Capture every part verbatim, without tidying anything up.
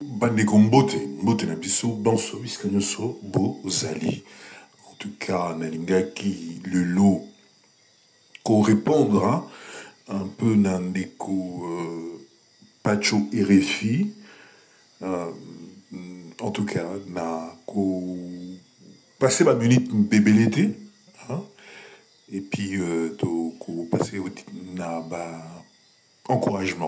Bandeko mbote, mbote na biso, banso, biska nyonso, bo, zali. En tout cas, nalingaki le lot ko répondre, hein, un peu nandeko euh, Pacho R F I. Euh, en tout cas, na ko passer ma minute bébélité, hein, et puis euh, to ko passer au na ba encouragement.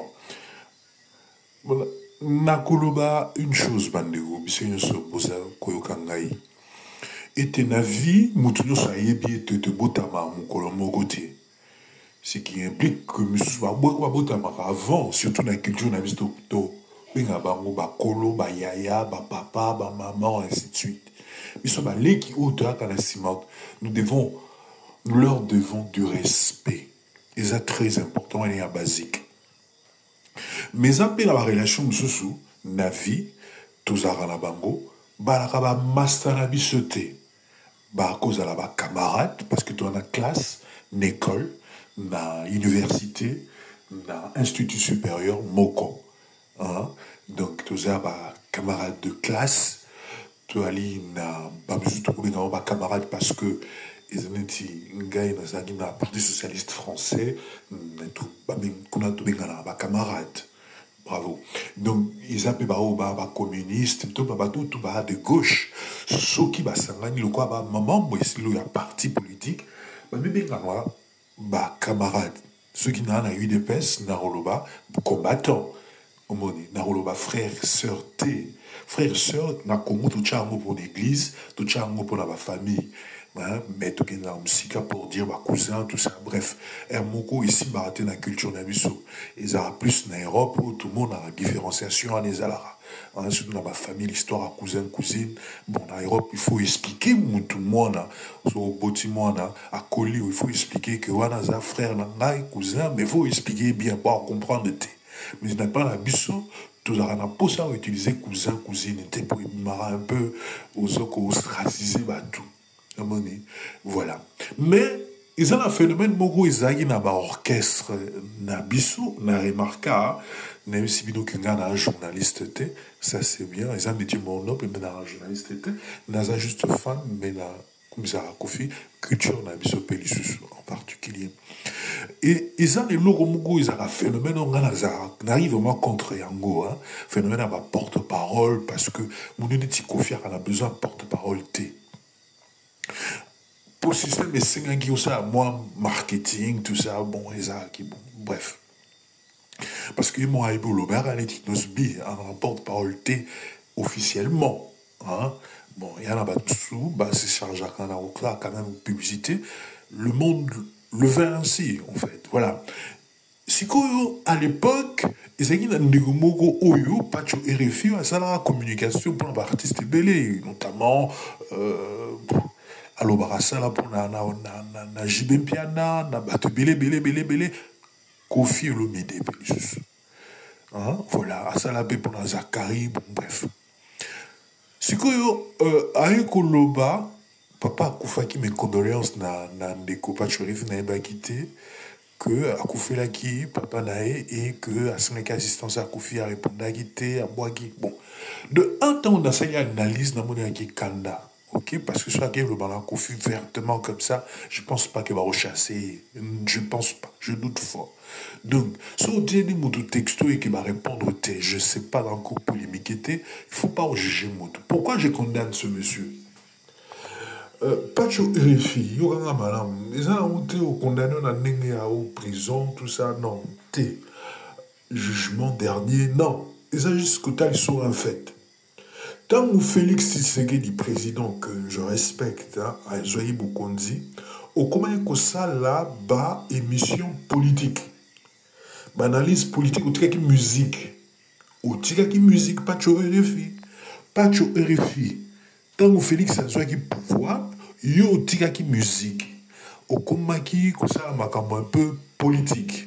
Voilà. Nakoloba une chose bandeko, biso nyonso boza koyoka ngai. Ete na vie, mutu nyonso ayebi ete te botama mokolo moko te. Ce qui implique que misusu babotamaka avant, surtout na culture na biso to benga bango bakolo, bayaya, bapapa, bamaman, ainsi de suite. Biso baleki oyo toyaka na nsima, nous devons, nous leur devons du respect. Et ça très important et basique. Mais après la relation mususu na vie tozara na bango balaka ba master na biso te ba kozala ba camarade parce que tu as classe na école na université na institut supérieur moko, hein? Donc tozara ba camarade de classe to ali na ba mususu to kobenga ba camarade parce que ezaneti ngai nazalaki na parti socialiste français na to ba kuna to benga na ba camarade. Bravo. Donc, ils appellent bah bah communiste, tout bah tout tout bah de gauche. Ceux qui bah sangani le quoi bah maman moi ici il y a parti politique, bah mais bien là bah camarade. Ceux qui n'ont eu de pes naroloba combattant. Omoni naroloba frère sœur T. Frère sœur na Congo tout charmo pour l'église, tout charmo pour la famille. Hein, mais tout est là pour dire bah cousin tout ça bref un moko ici baraté la culture na biso ils a plus na Europe où tout le monde a la différenciation en les alara ensuite dans ma famille l'histoire à cousin cousine bon en Europe il faut expliquer tout le monde sur au bâtiment à coller il faut expliquer que wana za frère na cousin mais il faut expliquer bien pour comprendre te mais n'a pas la biso tout ça on a pour ça utiliser cousin cousine était pour marrer un peu aux autres ostraciser bah tout. Voilà. Mais ils ont un phénomène beaucoup ils ont un orchestre na biso na remarqué même si bino kinga na journaliste ça c'est bien ils ont dit mon nom mais na journaliste na juste fan mais na comme ça Kofi culture na biso pelisusu en particulier et ils ont les logos mugo ils ont un phénomène on arrive vraiment contre yango hein phénomène à porte-parole parce que mon unité Kofi a besoin de porte-parole t pour le système et c'est qui ça moi marketing tout ça bon et ça qui bon bref parce que moi et Bolo Bera les Nosbi en porte-parole T officiellement hein bon il y en a pas dessous bah c'est chargé quand on a quand même publicité le monde le veut ainsi en fait voilà si à l'époque ils avaient un négomoko oyo Pacho R F I à ça la communication pour l'artiste belé notamment euh, alors barasa là pour na na na na jibem piana na bato belé belé belé belé Kofi Olomide pelisusu hein voilà à ça la pour na Zakari bon bref sikoyo euh aye koloba papa akufaki mes condoléances na na ndeko Pacho R F I na ba quitté que akufela ki papa nae et que asenga assistance akufi a répondre à quitté à boaki bon de un temps dans cette analyse na mona ki kanda. Ok, parce que soit le ballon confus vertement comme ça, je pense pas qu'il va rechasser. Je pense pas, je doute fort. Donc, si on dit des texto et qu'il va répondre, je sais pas dans quoi polémique était, il faut pas juger moto. Pourquoi je condamne ce monsieur? Euh, Pacho R F I, yo nga malam, ils ont été condamné à n'engue à prison, tout ça, non. T. Jugement dernier, non. Ils ont juste que ils sont en fait. Tant que Félix Tshisekedi, président que je respecte, hein, à Zoé Bokondi, au comment que ça là bas émission politique, bah, analyse politique, au tika qui musique, au tika qui musique, pas de R F I, pas de R F I. Tant que Félix Zoé qui pouvoir, yo tika qui musique, au comment qui que ça m'a comme un peu politique.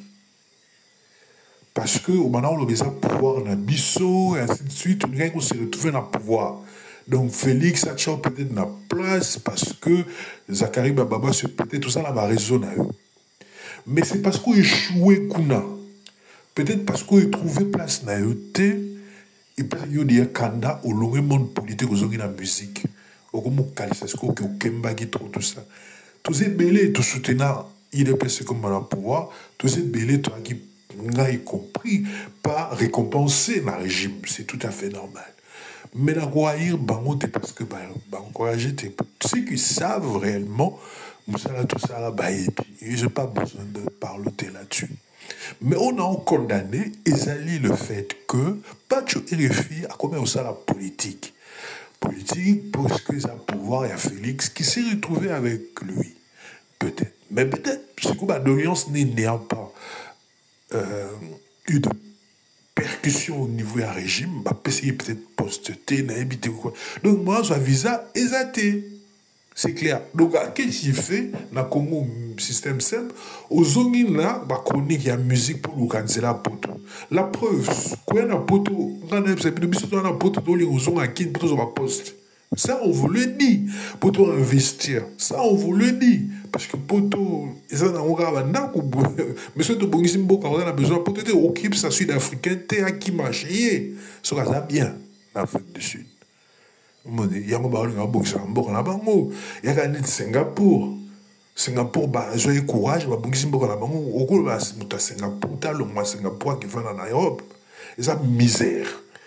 Parce que maintenant on a besoin de pouvoir dans biso et ainsi de suite on se retrouve dans le pouvoir donc Félix a peut-être dans la place parce que Zakari Bababa c'est peut-être tout ça là va raison mais c'est parce qu'il échoué kuna peut-être parce qu'il trouvé place na yote et puis il y a des candidats au long du monde politique aux origines de la musique au comme Kalisasko au Kemba qui tout tout ça tous ces belés tout soutenant il est passé comme à pouvoir tous ces belés toi qui n'a compris pas récompenser le régime c'est tout à fait normal mais la guaïr bangote parce que bah encourager ceux qui savent réellement tout ça là bah et puis j'ai pas besoin de parler là-dessus. Mais on a condamné Ezali le fait que pas de R F I a commis ça la politique. Politique parce que ça pouvoir, il y a Félix qui s'est retrouvé avec lui. Peut-être. Mais peut-être, c'est que l'alliance n'a pas euh, eu de percussion au niveau du régime, bah, peut-être posteté, n'a habité ou quoi. Donc moi, je visa exaté. C'est clair. Donc, qu'est-ce qu'il fait dans le Congo, système simple, aux zones là, bah, chronique, il y a musique pour nous canceller la pote. La preuve, quand il y a un pote, quand il y a un pote, aux zones à qui, pour va poste. Ça, on vous le dit. Pour investir. Ça, on vous le dit. Parce que poto, ils ont un mais ce que on a besoin, poto, tu occupes sa sud-africain, tu es à qui marcher. Ça va bien, l'Afrique du Sud. Il y a un Singapour. Singapour, j'ai courage, au cours de Singapour, tu as le mois Singapour qui va en Europe. Et ça, misère.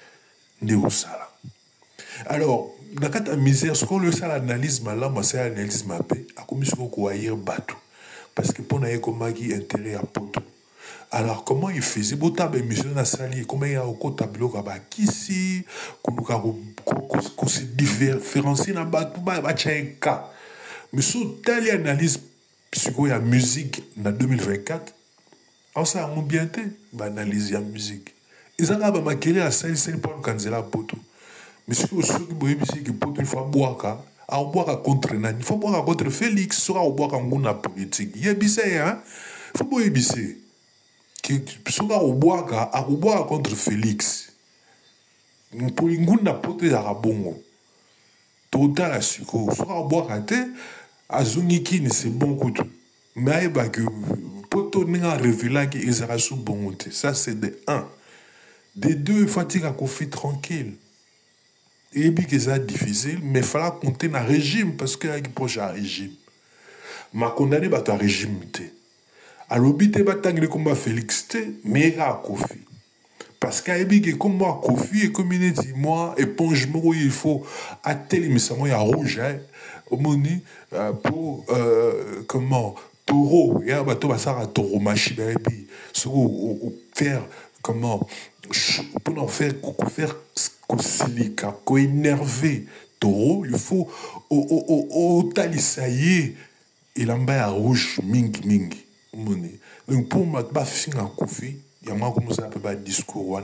Alors, dans la misère, ce qu'on le sait l'analyse, là, moi, c'est l'analyse mappée, à comme si on croyait bateau. Parce que pour nous, comment il y a intérêt à poto. Alors, comment il faisait? Bon, t'as bien mission dans sali, comment il y a au tableau qui si, qu'on se différencie dans bateau, bah, bah, tiens, un cas. Mais sur telle analyse psycho et musique dans deux mille vingt-quatre, on s'est ambianté, bah, analyse la musique. Ils ont pas maquillé à ça, c'est pour nous canceller la poto. Mais ce que vous poto, il faut boire, à boire contre Nani, il faut boire contre Félix, sera au boire en la politique. Il y a bissé, hein? Il faut boire bissé. Qui sera au boire à boire contre Félix. Pour une goût n'a pas été à bon. Total à sucre. Sera au boire à te, à Zuniki, c'est bon coup. Mais bah que poto n'a révélé qu'il sera sous bon. Ça, c'est de un. Des deux, fatigue à Kofi tranquille. Et puis que c'est difficile, mais il fallait compter dans le régime parce qu'il y a un proche à régime. Ma condamné à un régime. Alors, il y a un combat Félix, mais il y a un Kofi. Parce qu'il y a comme moi, Kofi, et comme il dit, moi, éponge, il faut atteler, mais ça, il y a rouge, hein, pour, euh, comment, taureau, il y a un bateau, ça, un taureau, machine, et puis, faire, comment, pour en faire, pour faire, silica, qu'on énervé, taureau, il faut, au, au, au, au, talisaye, il en bas à rouge, mingi, mingi. Donc, pour moi, je suis en Kofi, il y a moi comme ça, un peu de discours,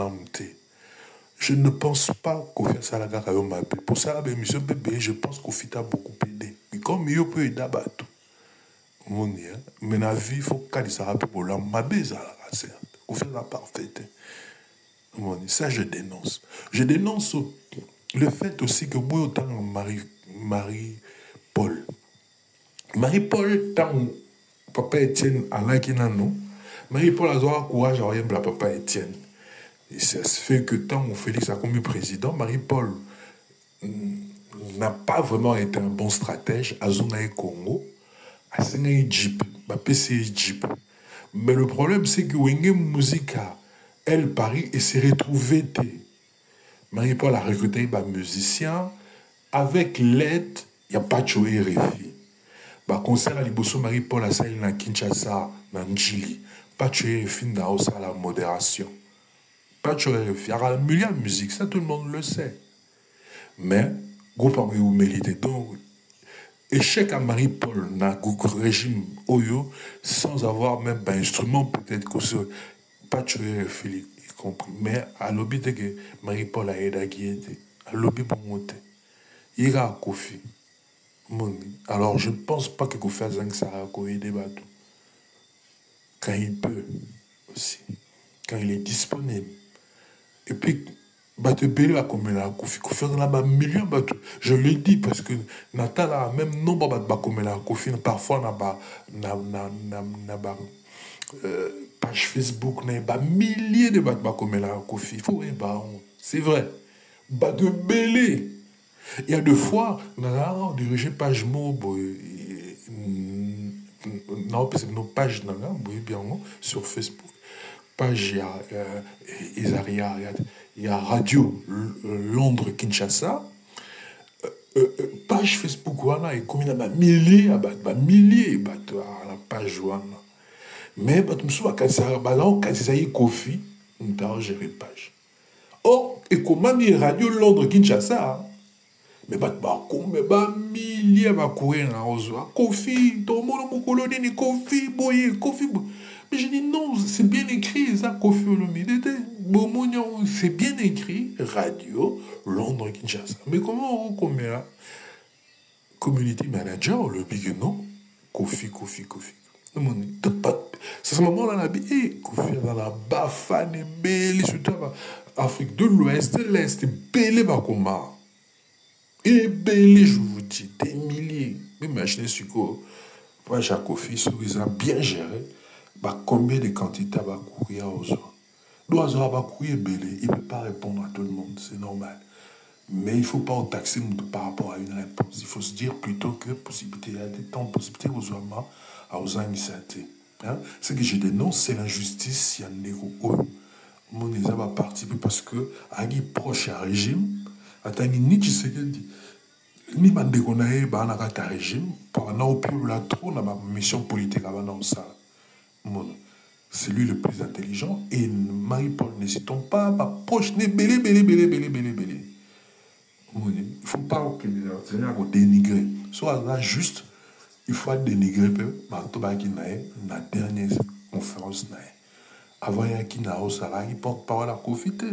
je ne pense pas qu'on fait ça la gare à Yombe. Pour ça, la mission bébé, je pense qu'on fait beaucoup aidé. Mais comme il peut aider à battre, mais la vie, il faut qu'elle soit rapide pour la mabé, ça, on fait la parfaite. Ça, je dénonce. Je dénonce le fait aussi que moi, autant Marie, Marie-Paul. Marie-Paul, tant papa Étienne, Allah qui n'a non. Marie-Paul a droit courage à rien pour papa Étienne. Et ça se fait que tant que Félix a commis président, Marie-Paul n'a pas vraiment été un bon stratège à Zonaï Congo, à Sénaï Jeep, à P C Jeep. Mais le problème, c'est que Wenge Musica, elle, Paris, et s'est retrouvée. Marie-Paul a recruté un musicien avec l'aide, il n'y a pas de R F I. Bah, concert à Liboso, Marie-Paul a ça, il a Kinshasa, dans Njili. Pas de R F I dans la modération. Pas de R F I. Il y a un million de musique, ça tout le monde le sait. Mais, groupe en humilité. Donc, échec à Marie-Paul dans le régime Oyo, sans avoir même un instrument, peut-être que ce pas de R F I, y compris. Mais à l'objet que Marie-Paul a aidé à qui était. À l'objet pour monter. Il y a un Kofi. Alors, je ne pense pas que Kofi Azang ça a aidé bateau. Quand il peut aussi. Quand il est disponible. Et puis, bateau Bélé a comme la Kofi. Kofi Azang a un million bateau. Je le dis parce que Natal a même nombre de bateaux comme la Kofi. Parfois, on a pas page Facebook, on a milliers de bateaux comme la Kofi. Il faut voir honte. C'est vrai. Bah de belé. Il y a deux fois, on a dirigé page mot, non, parce que nos pages bien sur Facebook. Page, il y a, euh, il y a, il y a Radio Londres Kinshasa. Euh, euh, page Facebook, voilà, et comme il y a des milliers, des milliers, la page, voilà. Mais, je me souviens, quand ça y est, Kofi, on a géré page. Or, et comment il Radio Londres Kinshasa, mais bah mais bah milliers va courir en rose Kofi tout le monde mon colonie Kofi boye Kofi mais je dis non c'est bien écrit ça Kofi Olomide c'est bien écrit Radio Londres Kinshasa mais comment on commet community manager le big non Kofi Kofi Kofi c'est ce moment là la vie Kofi dans la bafane belle surtout Afrique de l'Ouest de l'Est belle va comment. Et belé, je vous dis, des milliers. Imaginez ce que moi, Jacques Kofi, ils ont bien géré. Bah, combien de quantités va courir aux autres. L'oiseau va courir belé. Il ne peut pas répondre à tout le monde, c'est normal. Mais il ne faut pas en taxer par rapport à une réponse. Il faut se dire plutôt que possibilité, il y a des temps possibilités aux hommes à aux initiatés. Hein? Ce que je dénonce, c'est l'injustice. Il y a un héros. Mon Isa va participer parce que, à qui proche à régime, atangi ni Tshisekedi ni bandeko na ye ba na kata régime pendant au plus la trop na ma mission politique avant ça c'est lui le plus intelligent et Marie-Paul n'hésitons pas ba proche ne belé belé belé belé belé belé il faut pas que les gens dénigrer soit là juste il faut dénigrer peu ba to ba ki na na dernière conférence na avant ya ki na osala il porte parole à Kofite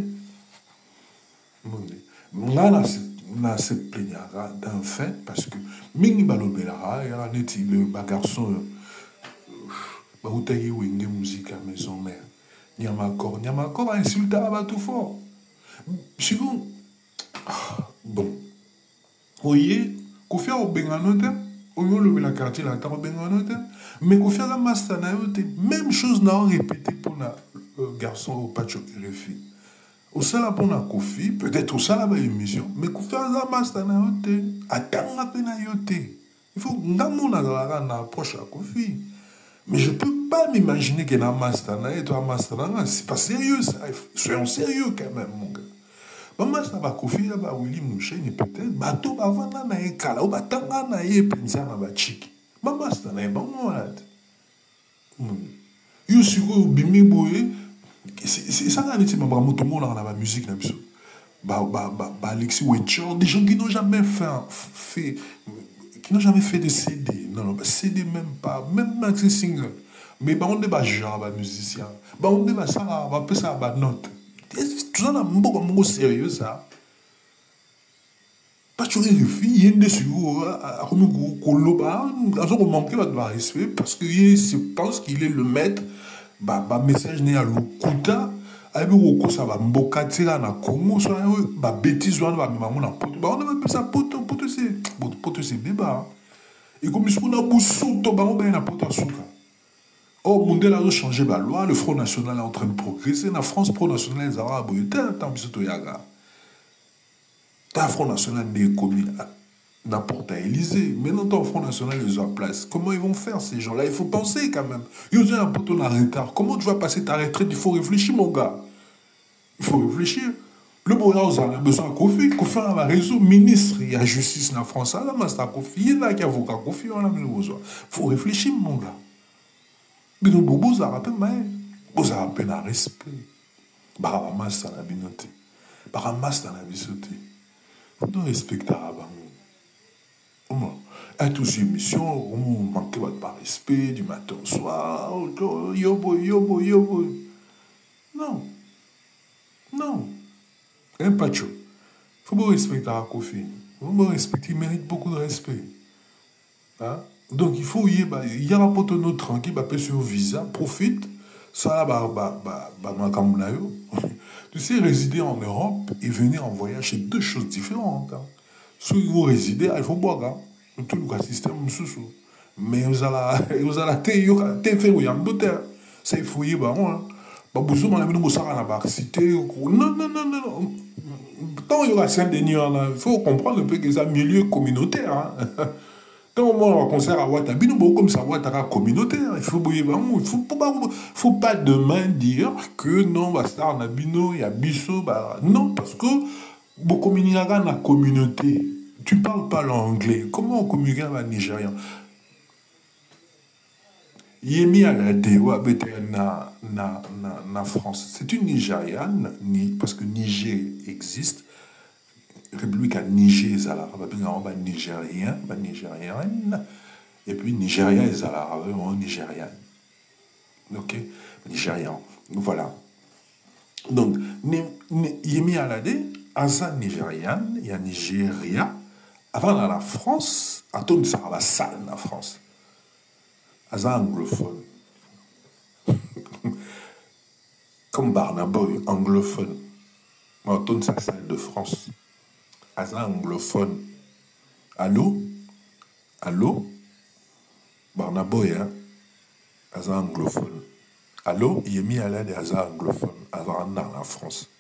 là, là, c'est plaignara d'un fait, parce que Mingi Balobelara, il y a un éti, le garçon, Baoutayi Wenge musique à maison mère. Nyamakor, Nyamakor a insulté à tout fort. Si vous. Bon. Vous voyez, Kofia au Benganote, au lieu de la quartier, la table au Benganote, mais Kofia la Mastanayote, même chose n'a répété pour le garçon au Pacho Refi. Au sala pour la Kofi, peut-être au sala ba émission, mais Kofi a la master na yote, atanga pe na yote. Il faut ngamo na la na approche à Kofi. Mais je peux pas m'imaginer que na master na et toi master na c'est pas sérieux ça. Soyons sérieux quand même mon gars. Ba master ba Kofi ba Willy Moucheni peut-être ba to ba vana na e kala ou ba tanga na e pensa na ba chiki. Ba master na e ba malade. Yo siko bimi boye c'est ça qui est ma tout le monde dans la musique là bah bah bah Alexis Wetcher des gens qui n'ont jamais fait fait qui n'ont jamais fait de C D non non C D même pas même maxi single mais bah on est pas genre bah musicien bah on est pas ça on va ça bah note tout ça là beaucoup beaucoup sérieux ça pas tu les filles il y a des sur à comme colo bah on manquer de respect parce que je pense qu'il est le maître ba ba message né à l'okuta aïe ou ça va mboka tira na Congo soit ba bêtise ou ba maman na poto ba on a ça poto poto c'est poto c'est débat et comme si on a boussou to ba on ben na poto souka oh mondial a changé la loi le Front National est en train de progresser na France Front National les arabes il tant biso to yaga ta Front National n'est commis n'importe à Élysée. Maintenant, dans le Front National, ils ont la place. Comment ils vont faire, ces gens-là? Il faut penser, quand même. Ils ont un poteau en retard. Comment tu vas passer ta retraite? Il faut réfléchir, mon gars. Il faut réfléchir. Le bonheur, on a besoin de Kofi. Kofi, on a réseau ministre. Il y a justice en France. Là, c'est Kofi. Il y en a qui avocat Kofi. On a besoin. Il faut réfléchir, mon gars. Mais nous, Bobo, ça rappelle, mais. Vous avez peine à respect. Baramas, ça n'a pas noté. Baramas, ça n'a pas sauté. Vous devez respecter Araban. À tous ces émissions, on manquait de respect du matin au soir. Yo boy, yo boy, yo boy. Non. Non. Un pacho. Il faut pas respecter la Kofi. Il faut pas respecter, il mérite beaucoup de respect. Hein? Donc il faut y aller. Il y a un pote notre tranquille, bah, sur visa, profite. Ça, bah, bah, bah, bah, bah, tu sais, résider en Europe et venir en voyage, c'est deux choses différentes. Hein. Ceux qui vont résider, il faut boire. Hein. Tout le système, mais vous allez, vous allez, te faire, vous allez, ça il faut y aller, hein. Bah, vous avez une cité. Non, non, non, non, non. Tant il y aura Saint-Denis, il faut comprendre un peu que c'est un milieu communautaire. Hein. Quand on va concert à Ouattara, nous comme ça, Ouattara communautaire. Il faut il faut, faut, faut pas demain dire que non, bah, ça, on a Bino, il y a Bissot, bah, non, parce que vous communiquez dans la communauté. Tu parles pas l'anglais. Comment on communique avec les Nigérians? Yemi Alade, na, na, na, na France. C'est une Nigériane, ni, parce que Niger existe. République à Niger, ils ont Nigérien, Nigérienne. Et puis Nigeria, ils ont Nigériane. Ok? Nigérian. Voilà. Donc, Yemi Alade, Aza Nigériane, il y a Nigeria. Avant, dans la France, à tout ça va sale dans la France. Aza anglophone. Comme Barnaboy, anglophone. On tourne sa salle de France. Aza anglophone. Allô? Allô? Barnaboy, hein? Aza anglophone. Allô? Yemi Alade Aza anglophone. Aza dans la France.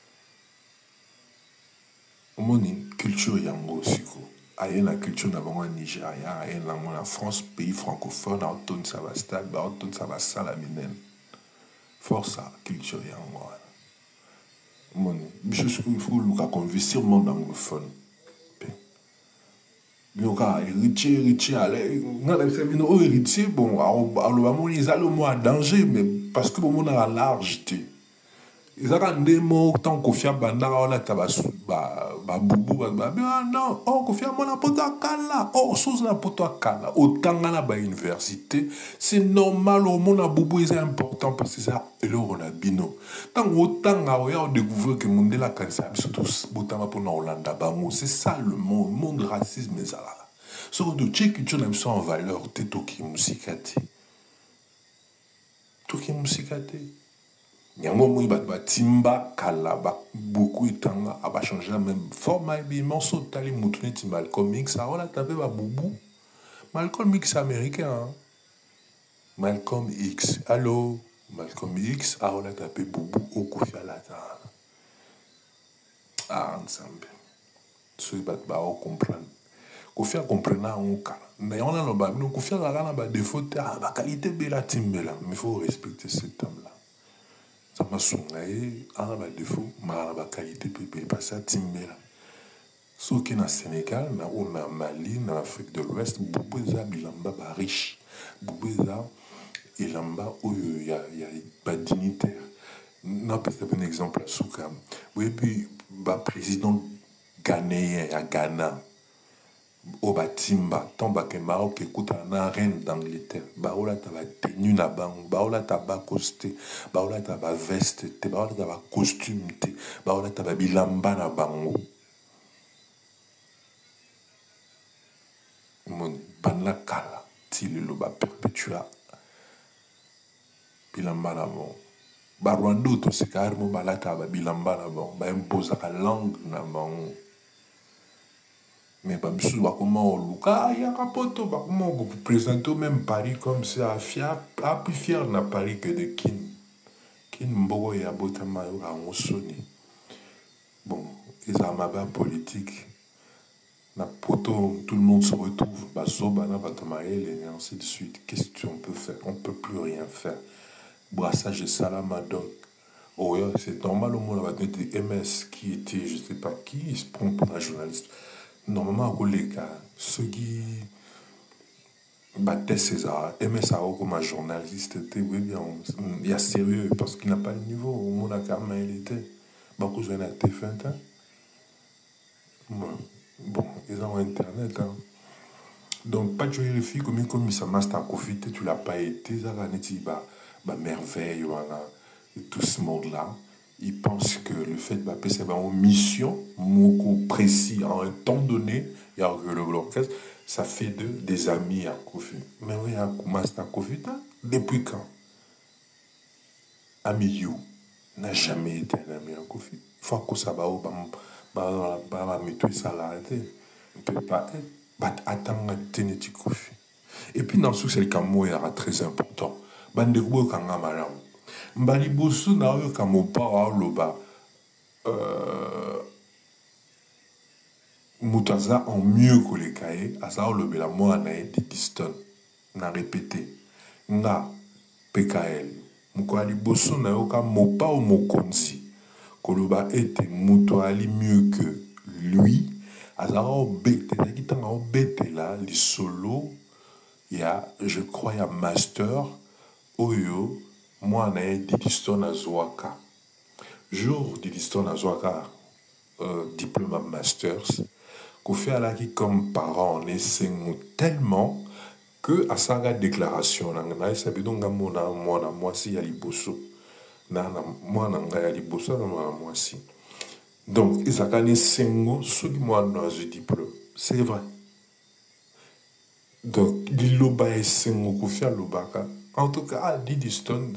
Moni culture yango siko. Aïe la culture d'abord en Nigeria, aïe la France, pays francophone, autonome ça va stable, autonome ça va salaminen. Force à culture yango. Moni, juste qu'il faut le convertir monde anglophone. Bien quand héritier, héritier, allez, on a fait une héritier, bon, alors ils allaient au moins danger, mais parce que bon, on a la largeté. Ils ont des mots tant qu'on fait bandara la tabasu ba ba boubou ba ba non oh qu'on fait mon apoto kala oh sous la poto kala autant na ba université c'est normal au monde boubou c'est important parce que ça et là on a bino tant autant à on découvre que monde la cancer surtout botama pour na Hollanda bango c'est ça le monde monde racisme et ça là sur de check tu n'aimes ça en valeur t'es toki musikati toki musikati Yango mou bat bat timba kala ba beaucoup itanga a ba changer la même forme et morceau tali moutouné ti Malcolm X a on a tapé ba boubou Malcolm X américain hein? Malcolm X allô Malcolm X a on a tapé boubou au Kofi Alata ah ensemble ceux bat ba on comprendre Kofi a comprendre on kala mais on a le ba nous Kofi a la ba défaut ah ba qualité bela timbela mais faut respecter cet homme là ça m'a sonné, à la défaut, à la qualité, puis passer à Timbela. Sauf que dans le Sénégal, ou dans Mali, dans l'Afrique de l'Ouest, beaucoup de gens sont riches. Beaucoup de gens où il y a pas dignitaire. Non, peut-être un exemple à Soukam. Oui, puis, le président ghanéen à Ghana, au Batimba, tomba que Maroc écoute un reine d'Angleterre, baola taba tenue na bang, baola taba costé, baola taba veste, te baola taba costume, te baola taba bilamba na bango. Mon banla kala, tilelo ba perpetua bilamba na bango. Ba Rwanda to se carrément bala taba bilamba na bango, ba imposa ka langue na bango. Mais pas monsieur bah comment on luka il y a capoto bah comment on peut présenter même Paris comme ça fier à plus fier na Paris que de Kin Kin mbogo ya botama ya ngosoni bon ils ont ma bas politique na poto tout le monde se retrouve bah zoba na batama et ainsi de suite qu'est-ce qu'on peut faire on peut plus rien faire brassage de salama donc oh yeah, c'est normal au monde va des M S qui était je sais pas qui il se prend pour un journaliste. Normalement, les gars, ceux qui battaient César, aimaient ça comme un journaliste, oui, bien, il y a sérieux, parce qu'il n'a pas le niveau, au monde à Carmen, il était. Beaucoup de gens étaient faits, hein. Bon, ils ont Internet, hein. Donc, pas de jouer les filles comme comme ça m'a profité, tu l'as pas été, ça va être bah, bah, merveille, voilà, et tout ce monde-là. Ils pensent que le fait de passer une mission, mot précis, en un temps donné, il y a l'orchestre, ça fait de, des amis à Kofi. Mais oui, à Master Kofi, depuis quand? Ami You n'a jamais été un ami à Kofi. Il faut que ça va au bas, mettre ça là, il ne peut pas être, attendre Ténéti Kofi. Et puis dans ce c'est le cas, moi, il y a très important. Bande de gros quand on a mbali boso na oyo kamopara loba euh, moto aza en mieux koleka ye aza olobela mwana ye Didiston na répété nga P K L moko ya liboso na yo ka mopa o mokonzi koloba ete moto ali mieux que lui azala obete ezalaki ntango aobetela lisolo ya je crois ya master oyo mwana ye Didiston azwaka jour Didiston azwaka euh, diplôme à masters Kofi alaki comme parent en esengo tellement que à sa déclaration na esabi donc mona mwana mwasi ya liboso na mwana nga ya liboso na mwana mwasi donc ezaka ni sengo soki mwana azwi diplôme c'est vrai donc liloba esengo Kofi alobaka en tout cas Didiston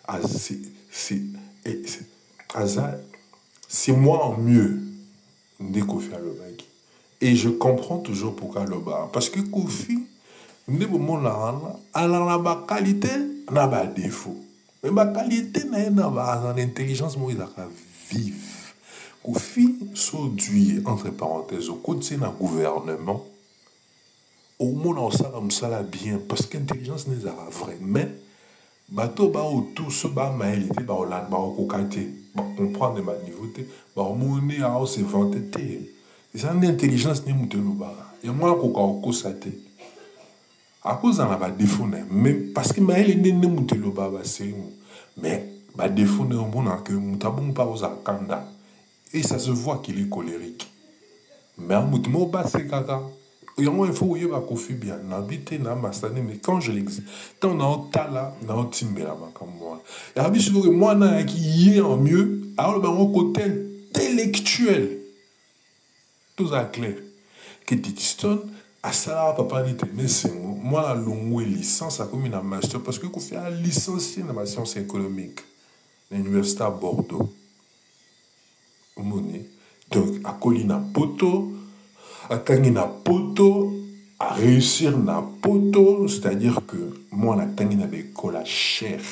c'est moi en mieux de Kofi alobaki. Et je comprends toujours pourquoi le bar. Parce que Kofi, ne a la qualité, n'a pas de défaut. Mais ma qualité n'a pas d'intelligence, moi, il a vive. Kofi, s'auduit, entre parenthèses, au côté d'un gouvernement, au moins on s'en sala bien, parce qu'intelligence n'est pas vraie. Mais, bateau, ba autour, ce bar, ma il était, ba au land, ba au cocaté, ba comprendre ma niveau, ba au monnaie, à se vanter. C'est une intelligence ni mutelo bara. Et moi ko ka ko sate. À cause d'en avoir défaut mais parce que maël ne ne mutelo baba c'est mais ba défaut ne bon que mutabon pas aux kanda. Et ça se voit qu'il est colérique. Mais en mutmo ba c'est kaka. Et moi il faut y ba Kofi bien n'habiter na masane mais quand je l'existe tant na tala na timbela comme moi. Et abi sur moi na qui y est en mieux alors ben mon côté intellectuel tout à clair que Didiston à ça papa ni mais c'est moi la longue licence à comme une master parce que qu'on fait un licencié dans la science économique à l'université à Bordeaux monnaie donc à Colina Poto à Tangina Poto à réussir na Poto c'est-à-dire que moi la Tangina avec cola cher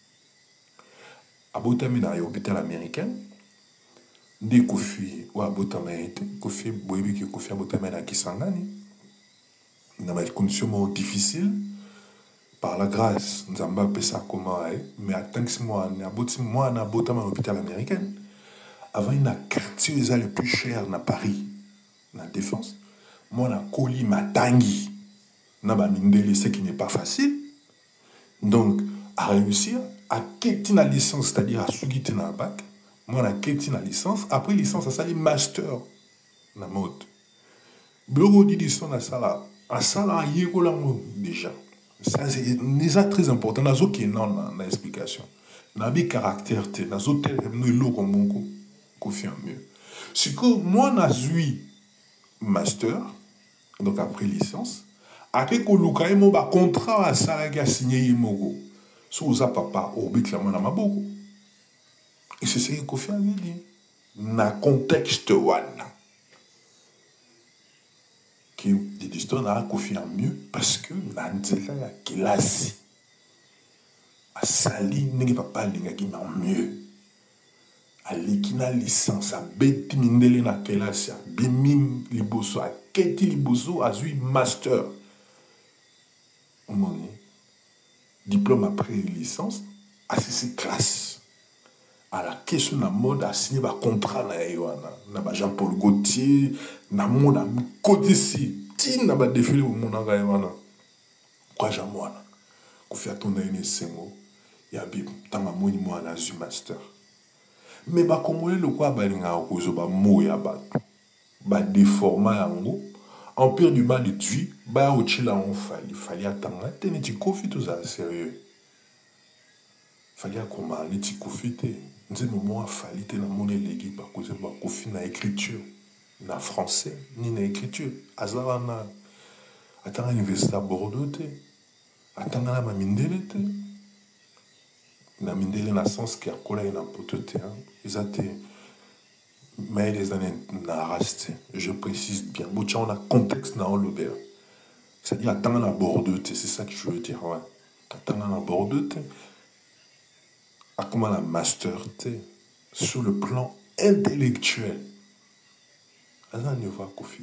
à Botami dans l'hôpital américain de Kofi ou à Botama Kofi boyebi que Kofi à Botama na Kisangani dans des conditions difficiles par la grâce nous avons pas ça comment mais à tant que moi na Botama moi na Botama l'hôpital américain avant il y a quartier le plus cher na Paris na Défense moi na Koli Matangi na ba mindele ce qui n'est pas facile donc à réussir à quitter la licence c'est-à-dire à suivre na bac moi, j'ai quitté la licence. Après licence, ça s'appelle master. La mode. Blogo Didiston à ça là. À ça là, il y a déjà. Ça, c'est déjà très important. Dans ce qui est non, dans l'explication. Dans le caractère, dans ce qui est le comme mon confiant mieux. C'est que moi, j'ai eu master. Donc après licence. Après que le mon contrat à ça, il a signé Mogo. So, ça, papa, au but, là, mon amaboko. Et c'est ce que Kofi avait dit. Dans le contexte, que Didiston a Kofi en mieux parce que Nanzela ya kilasi. A sali n'est pas parler qui en mieux. A l'équina licence, a beti mindele na kilasi, a bimim liboso, a keti liboso, a zui master. On diplôme après licence, a cessé classe. À la question de la mode, a signé un contrat na na Jean-Paul Gaultier, na mode a codici, tin na ba défilé au monde nga yana. Quoi jamwana. Ko fi atonda ene sengo, ya bi tanga moni mo na zu master. Mais ba komole le quoi ba linga ko zo ba mo ya ba ba déforma yango. Empire du mal de Dieu, ba o chila on fali, fali atanga tene ti Kofi tout ça sérieux. Fali akoma ni ti Kofi te. Nous avons moi falité na mon élégé par cause de Kofi na écriture na français ni na écriture azara na atanga université à Bordeaux te atanga na mindele te na mindele na sens qui a collé na poto te ils étaient mais les années na raste je précise bien bocha on a contexte na Olobert c'est-à-dire atanga na Bordeaux te c'est ça que je veux dire ouais atanga na Bordeaux te à comment la master sur le plan intellectuel. On ne va Kofi.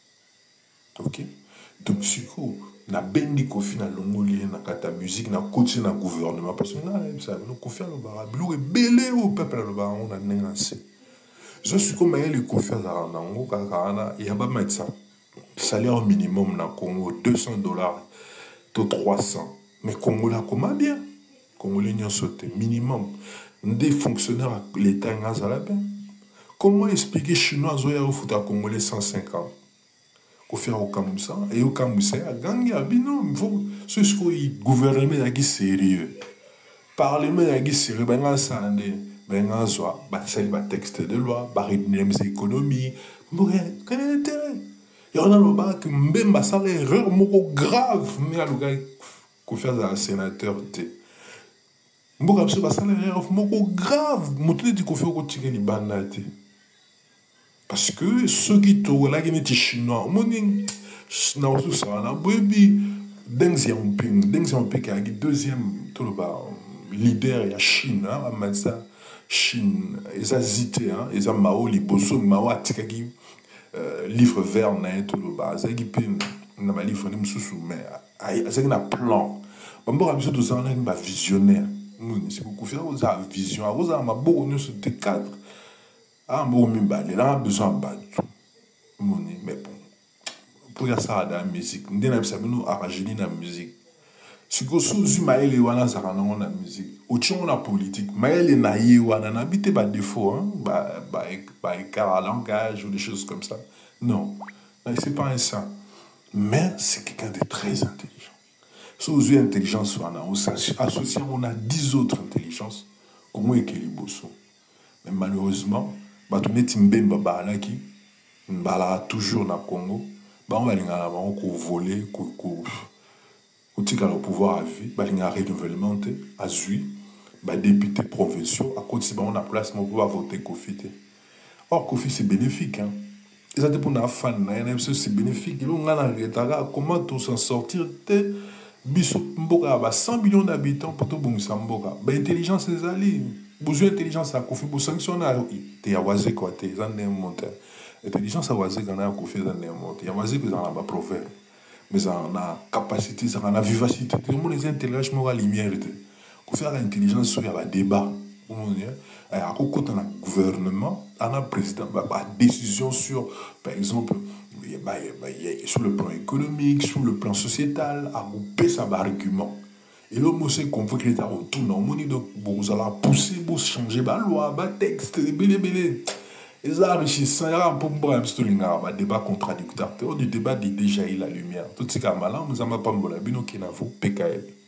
Ok? Donc, si vous na bendi Kofi na longoli na kata musique na côté na gouvernement parce que na ça le Kofi le bara blou et belé au peuple le bara on a négocié. Je suis comme les Kofi na nango kaka il y a pas mettre ça. Salaire minimum na Congo deux cents dollars to trois cents. Mais Congo là comment bien? Congolais n'y ont sauté minimum. Des fonctionnaires l'État n'a pas la peine. Comment expliquer chinois zoya au foot à Congolais cent cinquante? Qu'on fait au Kamoussa et au Kamoussa à Gangi à Bino. Il faut ce que le gouvernement a dit sérieux. Parlement a dit sérieux. Ben là ça ande ben là soit bah c'est le texte de loi, bah réduire les économies. Bon quel est l'intérêt? Il y en a le bas que même ça l'erreur moko grave mais à le gars qu'on fait à sénateur t. Mboka biso basala erreur moko grave motuli di kofi ko tirer libanda te parce que ceux qui to la gene ti chinois moni na osu ça na bobi Deng Xiaoping Deng Xiaoping qui est deuxième tout le bas leader ya Chine hein amansa Chine ils hésité hein ils ont Mao liboso Mao atikaki livre vert na tout le bas ça qui pe na ba livre ni mususu mais ai ça na plan mboka biso to ça na ba visionnaire. Si vous confiez aux vision, à vos armes, beaucoup de ce cadre. Ah, bon, mais il a besoin de mais bon, pour y ça dans la musique, nous avons arrangé la musique. Si vous avez maël et wana zarana la musique, au tient la politique, maël et naïe wana n'habite pas défaut, hein, bah, bah, bah, écart à langage ou des choses comme ça. Non, c'est pas un ça. Mais c'est quelqu'un de très intelligent. Si vous avez intelligence, associé, on a dix autres intelligences. Comment est-ce qu'il bosse? Mais malheureusement, on a toujours dans le Congo. On va voler, on a le pouvoir à vie, on a renouvellement à Zui, les députés provinciaux, à côté on a place pour pouvoir voter Kofi. Or, Kofi c'est bénéfique. Hein. Et ça dépend de la fan, c'est bénéfique. Comment tout s'en sortir? Biso mboka ba cent millions d'habitants pour tout bongisa mboka ba intelligence les alliés besoin intelligence à Kofi pour sanctionner te yawaze quoi te zande monter intelligence à waze kana ya Kofi zande monter yawaze que dans la proverbe mais on a capacité ça on a vivacité tout le monde les intelligence moral lumière Kofi a l'intelligence sur ya débat on dit à côté dans le gouvernement on a président ba décision sur par exemple sur le plan économique, sur le plan sociétal, à couper ça argument. Et l'homme aussi comprend que l'État retourne en monnaie, donc vous allez pousser, vous changer la loi, le texte, belé belé. Et ça enrichissant, il y a un peu de débat contradictoire. Du débat déjà eu la lumière. Tout ce qui est malin, nous avons pas de bino qui n'a pas P K L.